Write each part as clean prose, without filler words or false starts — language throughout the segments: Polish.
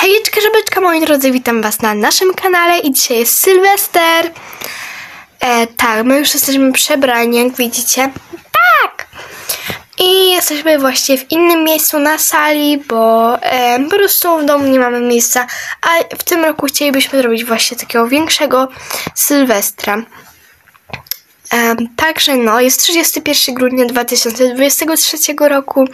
Hejeczka, żabeczka, moi drodzy, witam was na naszym kanale i dzisiaj jest Sylwester. Tak, my już jesteśmy przebrani, jak widzicie. Tak! I jesteśmy właśnie w innym miejscu na sali, bo po prostu w domu nie mamy miejsca, a w tym roku chcielibyśmy zrobić właśnie takiego większego Sylwestra. Także no, jest 31 grudnia 2023 roku.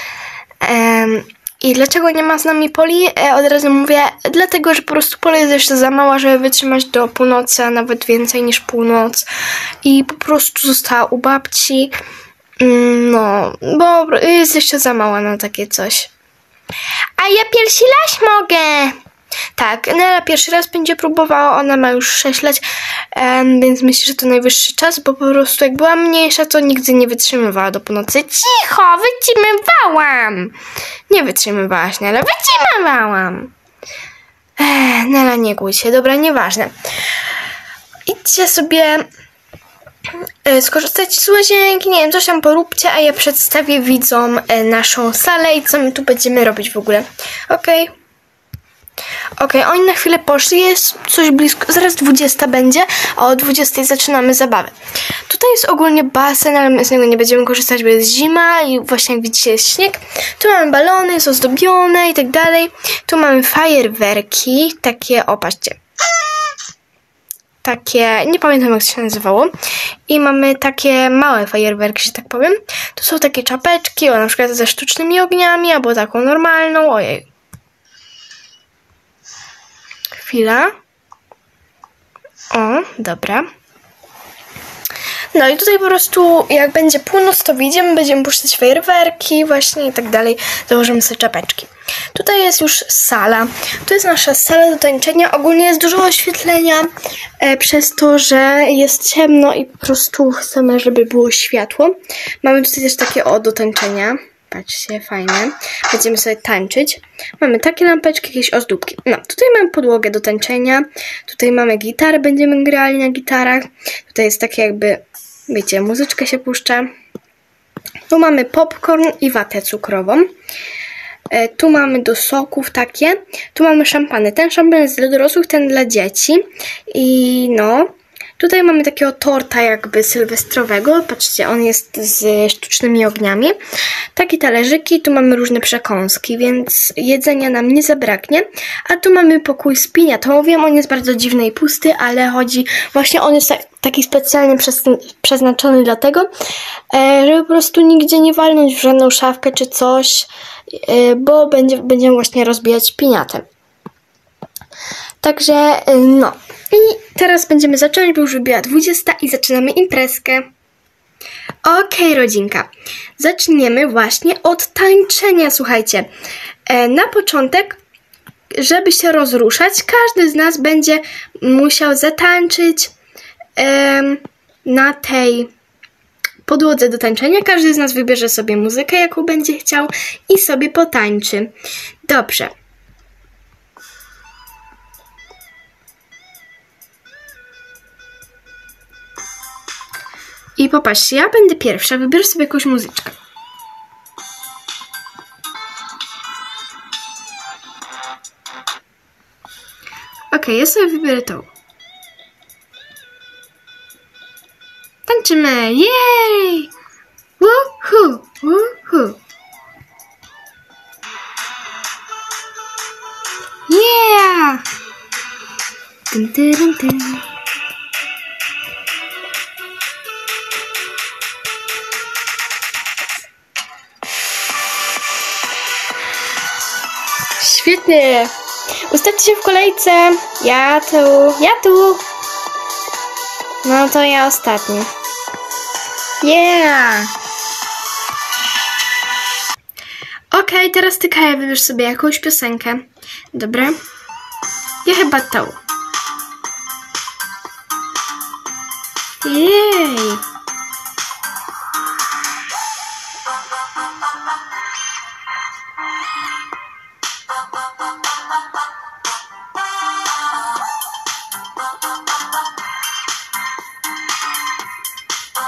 I dlaczego nie ma z nami Poli? Od razu mówię, dlatego, że po prostu Pola jest jeszcze za mała, żeby wytrzymać do północy, a nawet więcej niż północ. I po prostu została u babci. No, bo jest jeszcze za mała na takie coś. A ja pierwszy raz mogę! Tak, Nela pierwszy raz będzie próbowała, ona ma już 6 lat, więc myślę, że to najwyższy czas, bo po prostu jak była mniejsza, to nigdy nie wytrzymywała do północy. Cicho, wytrzymywałam! Nie wytrzymywałaś, Nela, wytrzymywałam! Nela, nie gój się, dobra, nieważne. Idźcie sobie skorzystać z łazienki, nie wiem, coś tam poróbcie, a ja przedstawię widzom naszą salę i co my tu będziemy robić w ogóle. Okej, oni na chwilę poszli, jest coś blisko, zaraz 20 będzie, a o 20 zaczynamy zabawę. Tutaj jest ogólnie basen, ale my z niego nie będziemy korzystać, bo jest zima i właśnie jak widzicie jest śnieg. Tu mamy balony, jest ozdobione i tak dalej. Tu mamy fajerwerki, takie, o patrzcie. Takie, nie pamiętam jak to się nazywało. I mamy takie małe fajerwerki, że tak powiem. Tu są takie czapeczki, o na przykład ze sztucznymi ogniami, albo taką normalną, ojej. Chwila. O, dobra. No i tutaj po prostu jak będzie północ, to wyjdziemy, będziemy puszczać fajerwerki właśnie i tak dalej. Założymy sobie czapeczki. Tutaj jest już sala. To jest nasza sala do tańczenia. Ogólnie jest dużo oświetlenia przez to, że jest ciemno i po prostu chcemy, żeby było światło. Mamy tutaj też takie do tańczenia. Patrzcie, fajne. Będziemy sobie tańczyć. Mamy takie lampeczki, jakieś ozdóbki. No, tutaj mamy podłogę do tańczenia. Tutaj mamy gitarę, będziemy grali na gitarach. Tutaj jest takie jakby, wiecie, muzyczka się puszcza. Tu mamy popcorn i watę cukrową. Tu mamy do soków takie. Tu mamy szampany. Ten szampan jest dla dorosłych, ten dla dzieci. I no... Tutaj mamy takiego torta jakby sylwestrowego. Patrzcie, on jest z sztucznymi ogniami. Takie talerzyki, tu mamy różne przekąski, więc jedzenia nam nie zabraknie. A tu mamy pokój z piniatą. Wiem, on jest bardzo dziwny i pusty, ale chodzi... Właśnie on jest taki specjalnie przeznaczony dlatego, żeby po prostu nigdzie nie walnąć w żadną szafkę czy coś, bo będziemy właśnie rozbijać piniatę. Także no. I teraz będziemy zaczynać, bo już wybiła 20 i zaczynamy imprezkę. Okej, rodzinka. Zaczniemy właśnie od tańczenia, słuchajcie. Na początek, żeby się rozruszać, każdy z nas będzie musiał zatańczyć na tej podłodze do tańczenia. Każdy z nas wybierze sobie muzykę, jaką będzie chciał i sobie potańczy. Dobrze. I popatrzcie, ja będę pierwsza, wybierz sobie jakąś muzyczkę. Okej, ja sobie wybiorę tą. Tańczymy, jej! Woohoo, woohoo. Yeah! Dun, dun, dun, dun. Świetnie! Ustawcie się w kolejce. Ja tu. No to ja ostatni. Yeah! Okej, teraz ty, Kaja, wybierz sobie jakąś piosenkę. Dobra? Ja chyba tą. Jej!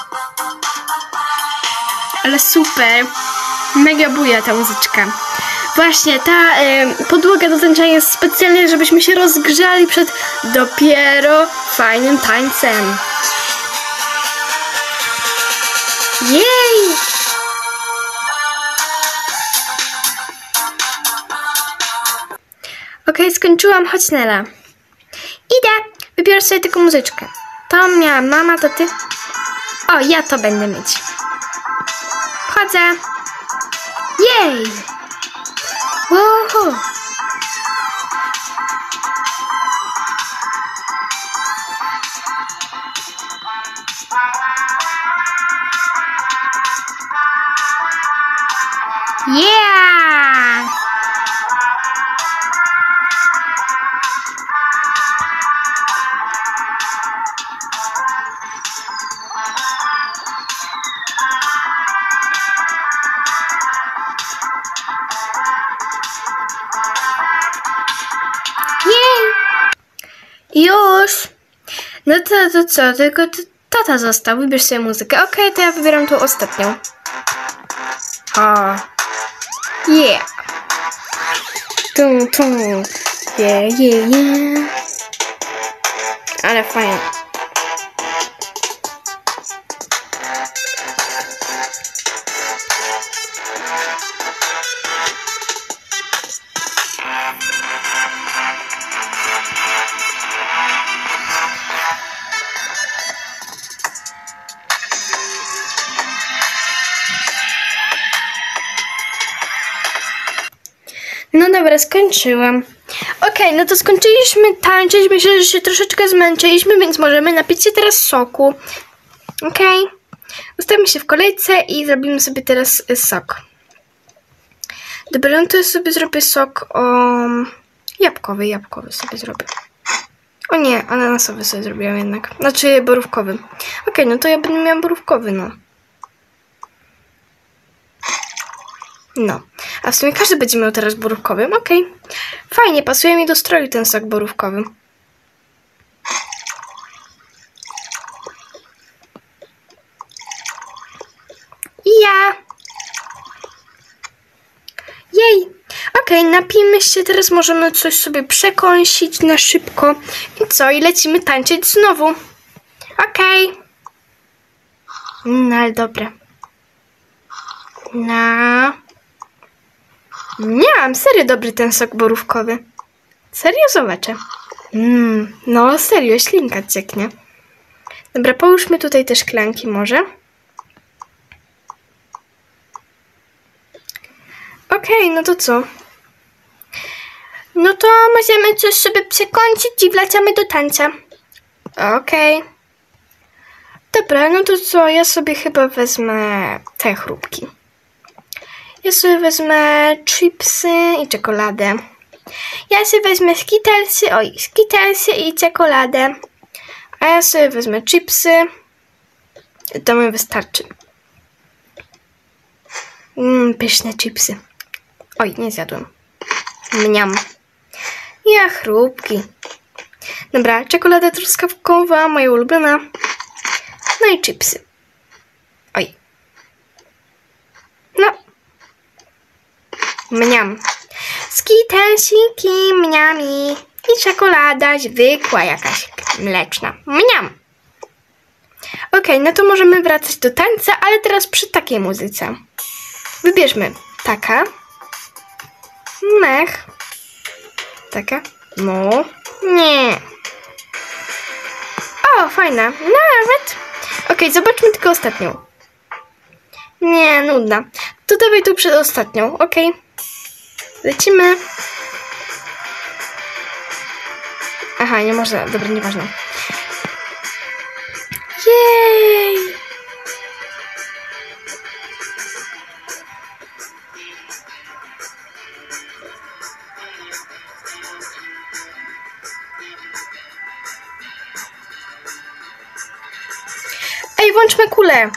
Ale super, mega buja ta muzyczka. Właśnie, ta podłoga do tańczenia jest specjalnie, żebyśmy się rozgrzali przed dopiero fajnym tańcem. Jej! Okej, skończyłam, chodź Nela. Idę, wybiorę sobie tylko muzyczkę. To miała mama, to ty. O, ja to będę mieć. Wchodzę. Jej! Wow! Yeah! Już! No to co? Tylko tata został. Wybierz sobie muzykę. Okej, to ja wybieram tą ostatnią. O! Yeah! Tum, tum. Yeah, yeah, yeah. Ale fajnie. No dobra, skończyłam. Okej, no to skończyliśmy tańczyć. Myślę, że się troszeczkę zmęczyliśmy, więc możemy napić się teraz soku. Okej. Ustawimy się w kolejce i zrobimy sobie teraz sok. Dobra, no to ja sobie zrobię sok jabłkowy sobie zrobię. O nie, ananasowy sobie zrobiłam jednak. Znaczy borówkowy. Okej, no to ja będę miała borówkowy, no. No, a w sumie każdy będzie miał teraz borówkowy. Okej. Fajnie, pasuje mi do stroju ten sok borówkowy. I ja. Jej. Okej, napijmy się. Teraz możemy coś sobie przekąsić na szybko. I co? I lecimy tańczyć znowu. Okej. No, ale dobra. No. Nie mam, serio dobry ten sok borówkowy. Serio zobaczę. No serio, ślinka cieknie. Dobra, połóżmy tutaj te szklanki może. Okej, no to co? No to możemy coś sobie przekąsić i wracamy do tańca. Okej. Dobra, no to co? Ja sobie chyba wezmę te chrupki. Ja sobie wezmę chipsy i czekoladę. Ja sobie wezmę skittlesy i czekoladę. A ja sobie wezmę chipsy. To mi wystarczy. Pyszne chipsy. Oj, nie zjadłem. Mniam. Ja chrupki. Dobra, czekolada truskawkowa, moja ulubiona. No i chipsy. Oj. No. Mniam. Skittlesiki, mniami. I czekolada zwykła jakaś mleczna. Mniam. Okej, no to możemy wracać do tańca, ale teraz przy takiej muzyce. Wybierzmy taka. Mech. Taka. No. Nie. O, fajna. Nawet. Okej, zobaczmy tylko ostatnią. Nie, nudna. To dawaj tu przed ostatnią. Okej. Lecimy. Aha, nie można. Dobra, nieważne. Jej! Ej, włączmy kulę.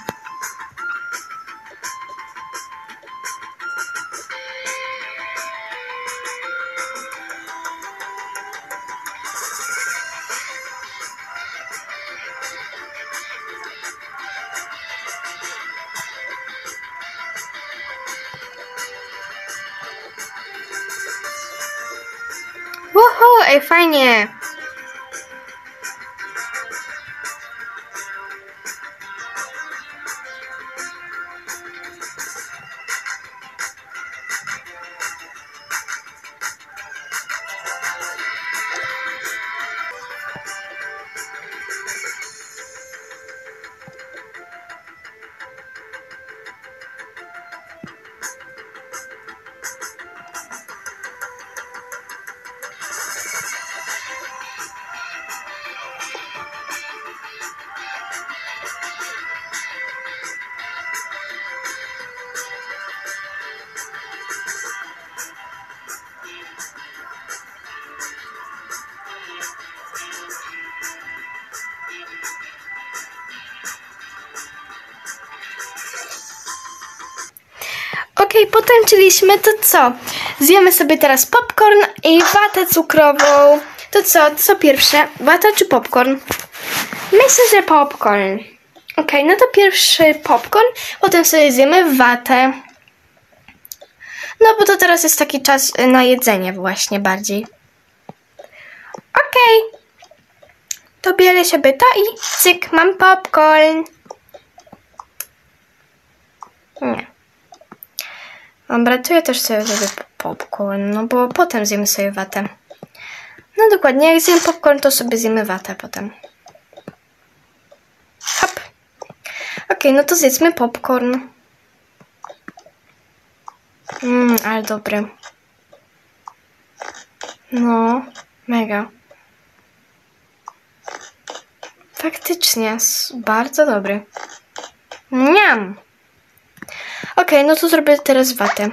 Oho, ej, fajnie. Okej, potańczyliśmy, to co? Zjemy sobie teraz popcorn i watę cukrową. To co pierwsze? Wata czy popcorn? Myślę, że popcorn. Okej, no to pierwszy popcorn, potem sobie zjemy watę. No bo to teraz jest taki czas na jedzenie właśnie bardziej. Okej. To biorę sobie to i cyk, mam popcorn. Nie. Dobra, to ja też sobie zrobię popcorn, no bo potem zjemy sobie watę. No dokładnie, jak zjem popcorn, to sobie zjemy watę potem. Hop. Okej, no to zjedzmy popcorn. Ale dobry. No, mega. Faktycznie, bardzo dobry. Niam. Okej, no to zrobię teraz watę.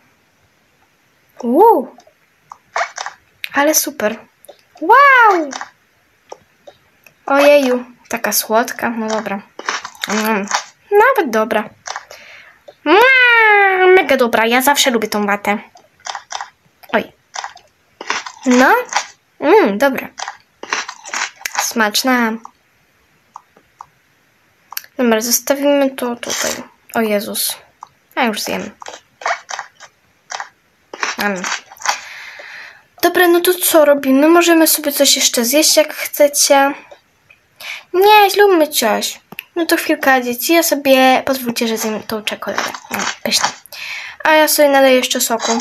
Ale super. Wow! Ojeju, taka słodka. No dobra. Nawet dobra. Mega dobra, ja zawsze lubię tą watę. Oj. No. Dobra. Smaczna. Dobra, zostawimy to tutaj. O Jezus. Ja już zjem. Dobra, no to co robimy? Możemy sobie coś jeszcze zjeść, jak chcecie. Nie, zróbmy coś. No to chwilka, dzieci. Ja sobie pozwólcie, że zjem tą czekoladę. Pyszna. A ja sobie naleję jeszcze soku.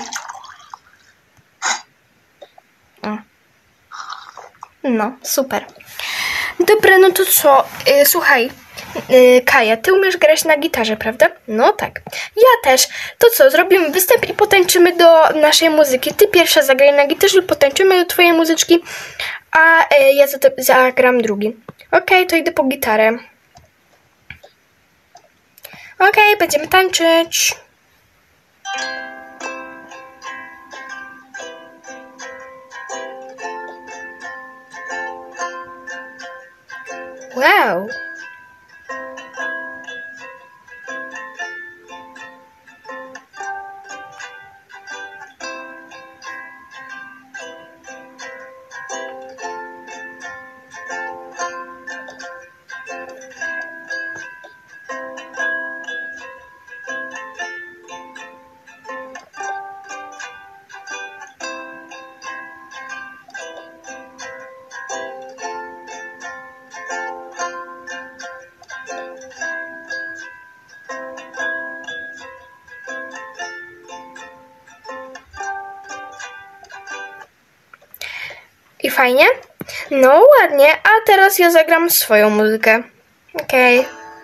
No, super. Dobra, no to co? Słuchaj, Kaja, ty umiesz grać na gitarze, prawda? No tak. Ja też. To co? Zrobimy występ i potańczymy do naszej muzyki. Ty pierwsza zagraj na gitarze, potańczymy do twojej muzyczki, a ja zagram drugi. Okej, to idę po gitarę. Okej, będziemy tańczyć. Wow. I fajnie? No ładnie, a teraz ja zagram swoją muzykę. Okej.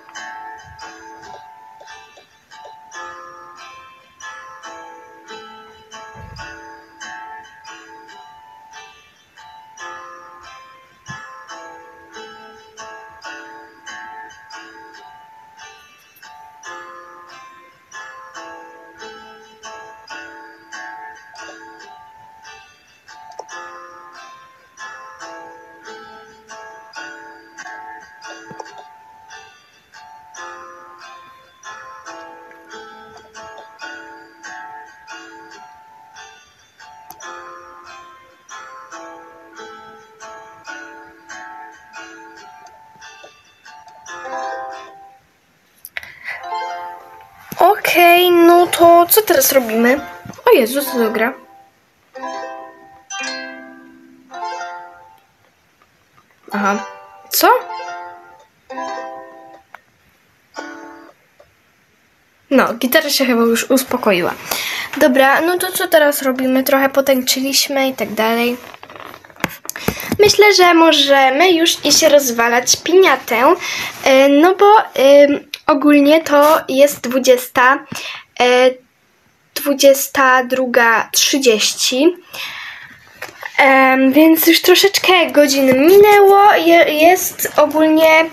Okej, no to co teraz robimy? O Jezu, co to gra? Aha. Co? No, gitara się chyba już uspokoiła. Dobra, no to co teraz robimy? Trochę potańczyliśmy i tak dalej. Myślę, że możemy już iść rozwalać piniatę, no bo ogólnie to jest 22:30, więc już troszeczkę godzin minęło. Jest ogólnie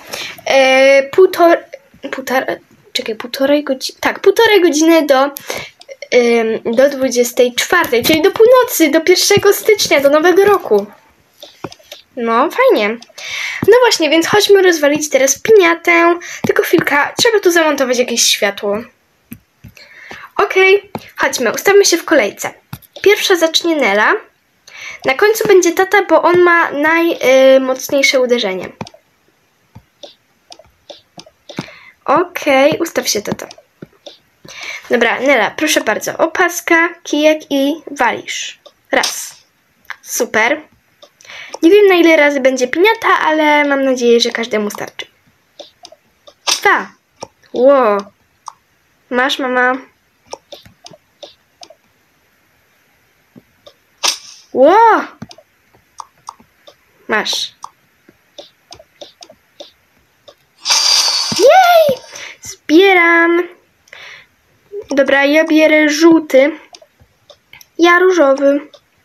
półtorej godziny. Tak, półtorej godziny do 24, czyli do północy, do 1 stycznia, do nowego roku. No, fajnie. No właśnie, więc chodźmy rozwalić teraz piniatę. Tylko chwilka, trzeba tu zamontować jakieś światło. Okej, chodźmy, ustawmy się w kolejce. Pierwsza zacznie Nela. Na końcu będzie tata, bo on ma najmocniejsze uderzenie. Okej, ustaw się, tata. Dobra, Nela, proszę bardzo. Opaska, kijek i walisz. Raz. Super. Nie wiem, na ile razy będzie piniata, ale mam nadzieję, że każdemu starczy. 2. Ło. Masz, mama. Ło. Masz. Jej! Zbieram. Dobra, ja bierę żółty. Ja różowy.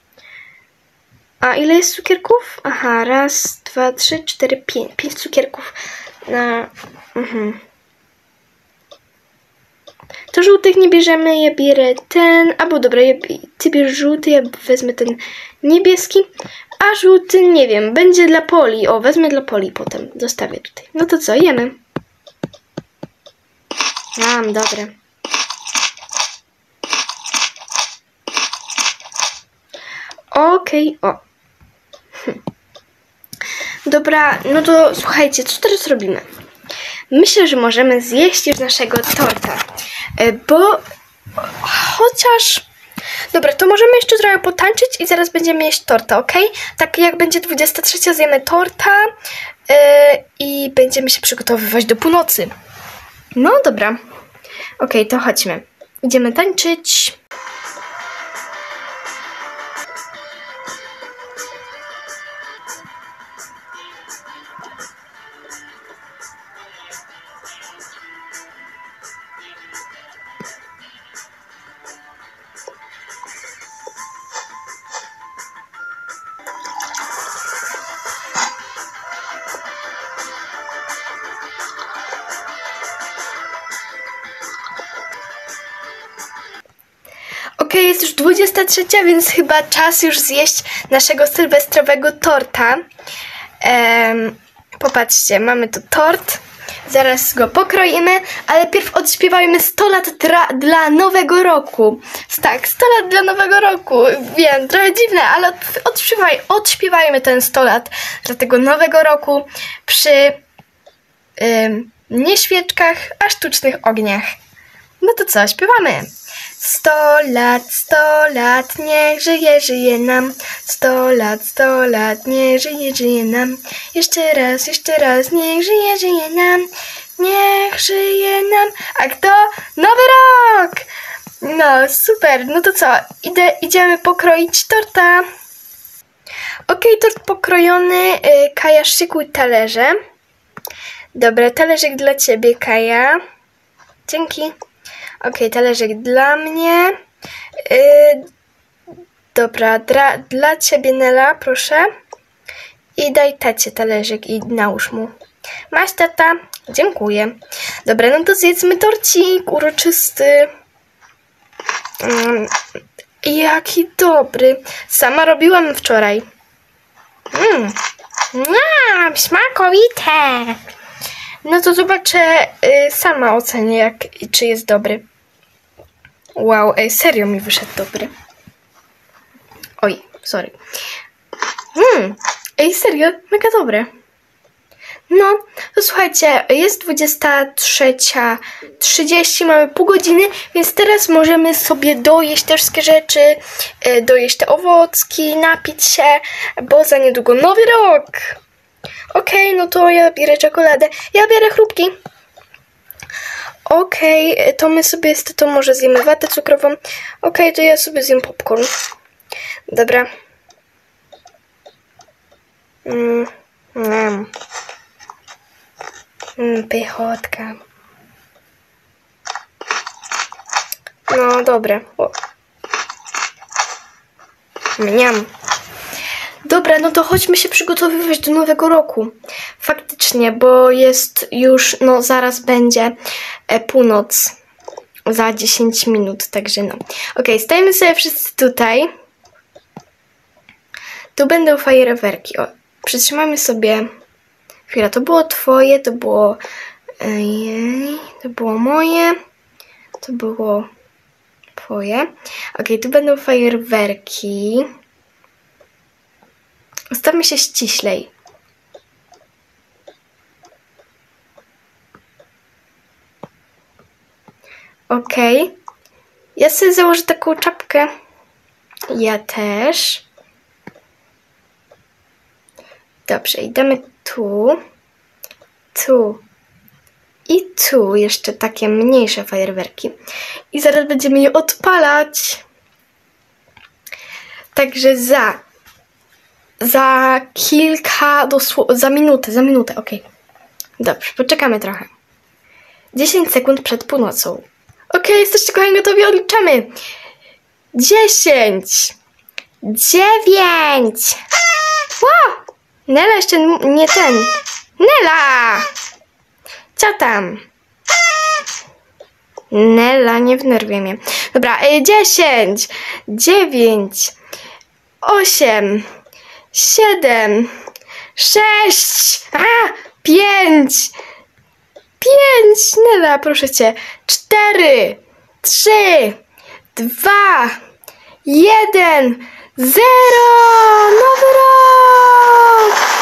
A ile jest cukierków? Aha, 1, 2, 3, 4, 5. 5 cukierków. To żółtych nie bierzemy, ja bierę ten. Albo dobra, ty bierz żółty, ja wezmę ten niebieski. A żółty, nie wiem, będzie dla Poli. O, wezmę dla Poli potem. Zostawię tutaj. No to co, jemy. Dobre. Okej, o. Dobra, no to słuchajcie, co teraz robimy? Myślę, że możemy zjeść już naszego torta, bo chociaż... Dobra, to możemy jeszcze trochę potańczyć i zaraz będziemy jeść torta, ok? Tak jak będzie 23, zjemy torta i będziemy się przygotowywać do północy. No dobra. Okej, to chodźmy. Idziemy tańczyć. Okej, jest już 23, więc chyba czas już zjeść naszego sylwestrowego torta. Popatrzcie, mamy tu tort. Zaraz go pokroimy, ale pierw odśpiewajmy 100 lat dla nowego roku. Tak, 100 lat dla nowego roku. Wiem, trochę dziwne, ale odśpiewajmy ten 100 lat dla tego nowego roku przy nie świeczkach, a sztucznych ogniach. No to co, śpiewamy. 100 lat, niech żyje nam. 100 lat, niech żyje nam. Jeszcze raz, niech żyje nam. Niech żyje nam. A kto? Nowy rok! No, super. No to co, idziemy pokroić torta. Okej, tort pokrojony. Kaja, szykuj talerze. Dobra, talerzyk dla ciebie, Kaja. Dzięki. Okej, talerzyk dla mnie. Dobra, dla ciebie, Nela, proszę. I daj tacie talerzyk i nałóż mu. Masz, tata. Dziękuję. Dobra, no to zjedzmy torcik uroczysty. Jaki dobry. Sama robiłam wczoraj. Smakowite. No to zobaczę, sama ocenię, czy jest dobry. Wow, serio mi wyszedł dobry. Oj, sorry. Serio, mega dobre. No, to słuchajcie, jest 23:30, mamy pół godziny, więc teraz możemy sobie dojeść te wszystkie rzeczy, dojeść te owocki, napić się, bo za niedługo nowy rok. Okej, no to ja bierę czekoladę. Ja bierę chrupki. Okej, to my sobie z tatą może zjemy watę cukrową. Okej, to ja sobie zjem popcorn. Dobra. Pychotka. No, dobre. Mniam. Dobra, no to chodźmy się przygotowywać do nowego roku. Faktycznie, bo jest już, no zaraz będzie północ. Za 10 minut, także no. Okej, stajemy sobie wszyscy tutaj. Tu będą fajerwerki. O, przytrzymamy sobie. Chwila, to było twoje, to było... to było moje. To było twoje. Okej, tu będą fajerwerki. Ustawmy się ściślej. Okej. Ja sobie założę taką czapkę. Ja też. Dobrze, idziemy tu. Tu. I tu jeszcze takie mniejsze fajerwerki. I zaraz będziemy je odpalać. Także za kilka, za minutę, okej. Dobrze, poczekamy trochę. 10 sekund przed północą. Okej, jesteście kochani gotowi, odliczamy. 10, 9. Wow! Nela jeszcze nie ten. Nela! Co tam? Nela, nie wnerwij mnie. Dobra, 10, 9, 8, 7, 6, 5, 5, Nela, proszę cię. 4, 3, 2, 1, 0. Nowy rok!